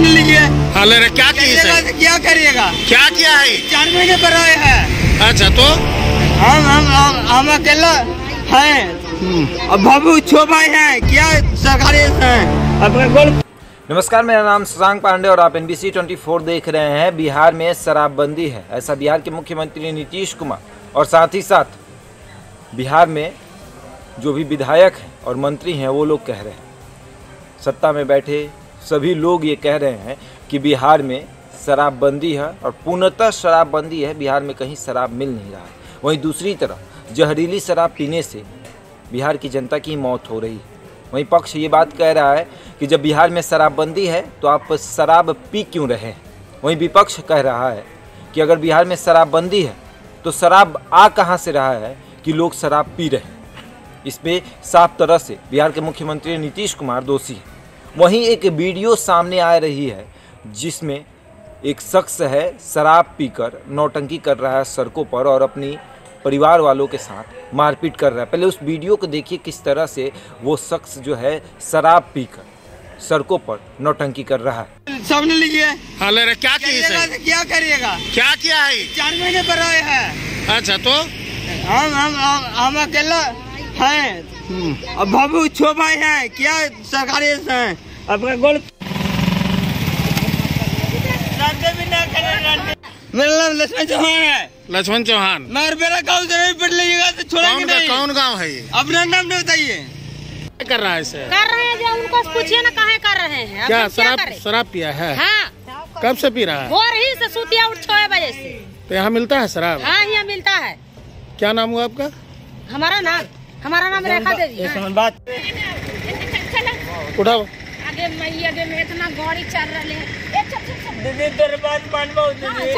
सुन लीजिए। हाँ ले रहे, क्या क्या करिएगा? क्या किया है? 4 महीने पर आए हैं। अच्छा, तो हम अकेला हैं। अब बाबू छो भाई हैं, क्या सरकारी हैं अपने गोल। नमस्कार, मेरा नाम शशांक पांडे और आप NBC 24 देख रहे हैं। बिहार में शराबबंदी है, ऐसा बिहार के मुख्यमंत्री नीतीश कुमार और साथ ही साथ बिहार में जो भी विधायक हैं और मंत्री हैं वो लोग कह रहे हैं, सत्ता में बैठे सभी लोग ये कह रहे हैं कि बिहार में शराबबंदी है और पूर्णतः शराबबंदी है, बिहार में कहीं शराब मिल नहीं रहा है। वहीं दूसरी तरफ जहरीली शराब पीने से बिहार की जनता की मौत हो रही है। वहीं पक्ष ये बात कह रहा है कि जब बिहार में शराबबंदी है तो आप शराब पी क्यों रहे हैं। वहीं विपक्ष कह रहा है कि अगर बिहार में शराबबंदी है तो शराब आ कहाँ से रहा है कि लोग शराब पी रहे हैं। इसमें साफ तरह से बिहार के मुख्यमंत्री नीतीश कुमार दोषी हैं। वहीं एक वीडियो सामने आ रही है जिसमें एक शख्स है शराब पीकर नौटंकी कर रहा है सड़कों पर और अपनी परिवार वालों के साथ मारपीट कर रहा है। पहले उस वीडियो को देखिए किस तरह से वो शख्स जो है शराब पीकर सड़कों पर नौटंकी कर रहा है। सुन लीजिए। हाँ ले रहे, क्या क्या करिएगा? क्या किया है? 4 महीने पर आए हैं। अच्छा, तो हम अकेला हैं। अब बाबू छो भाई हैं, क्या सरकारी हैं अपने गोल। मेरा नाम लक्ष्मण चौहान है। लक्ष्मण चौहान, मगर मेरा गाँव से नहीं पढ़ लीजिएगा तो छोड़ेंगे नहीं। कौन गाँव है ये? अपना नाम नहीं बताइए। क्या कर रहा है इसे? कर रहे हैं जो उनको पूछिए ना कहाँ कर रहे हैं। क्या शराब पिया है? हाँ। कब से पी रहा है? भोर ही से सुतिया उठ 6 बजे से। तो यहाँ मिलता है शराब? हाँ, यहाँ मिलता है। क्या नाम हुआ आपका? हमारा नाम रेखा देवी। बात उठाओ। आगे में इतना गाड़ी चल रहे हैं। दीदी तेरे बात मान बहुत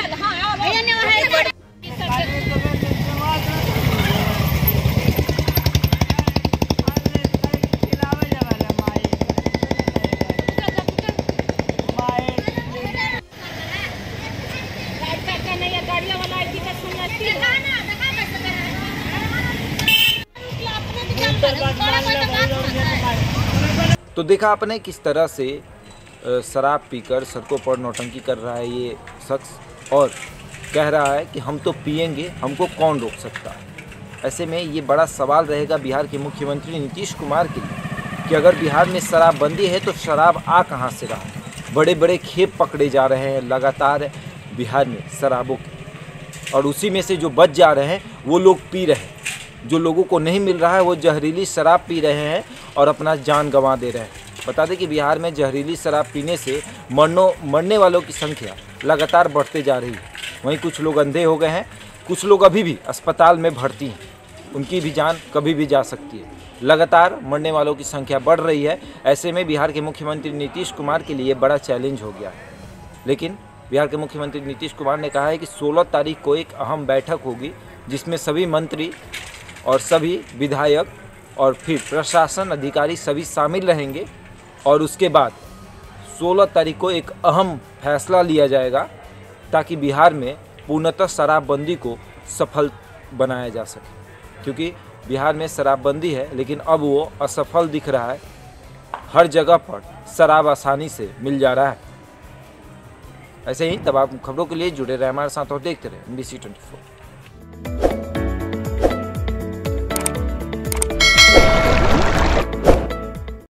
तो देखा आपने किस तरह से शराब पीकर सड़कों पर नौटंकी कर रहा है ये शख्स और कह रहा है कि हम तो पिएंगे, हमको कौन रोक सकता है। ऐसे में ये बड़ा सवाल रहेगा बिहार के मुख्यमंत्री नीतीश कुमार के लिए कि अगर बिहार में शराबबंदी है तो शराब आ कहाँ से रहा है। बड़े बड़े खेप पकड़े जा रहे हैं लगातार बिहार में शराबों के, और उसी में से जो बच जा रहे हैं वो लोग पी रहे हैं। जो लोगों को नहीं मिल रहा है वो जहरीली शराब पी रहे हैं और अपना जान गंवा दे रहे हैं। बता दें कि बिहार में जहरीली शराब पीने से मरने वालों की संख्या लगातार बढ़ते जा रही है। वहीं कुछ लोग अंधे हो गए हैं, कुछ लोग अभी भी अस्पताल में भर्ती हैं, उनकी भी जान कभी भी जा सकती है। लगातार मरने वालों की संख्या बढ़ रही है। ऐसे में बिहार के मुख्यमंत्री नीतीश कुमार के लिए बड़ा चैलेंज हो गया है। लेकिन बिहार के मुख्यमंत्री नीतीश कुमार ने कहा है कि 16 तारीख को एक अहम बैठक होगी जिसमें सभी मंत्री और सभी विधायक और फिर प्रशासन अधिकारी सभी शामिल रहेंगे और उसके बाद 16 तारीख को एक अहम फैसला लिया जाएगा ताकि बिहार में पूर्णतः शराबबंदी को सफल बनाया जा सके। क्योंकि बिहार में शराबबंदी है लेकिन अब वो असफल दिख रहा है। हर जगह पर शराब आसानी से मिल जा रहा है। ऐसे ही तमाम खबरों के लिए जुड़े रहे हमारे साथ और देखते रहे NBC 24।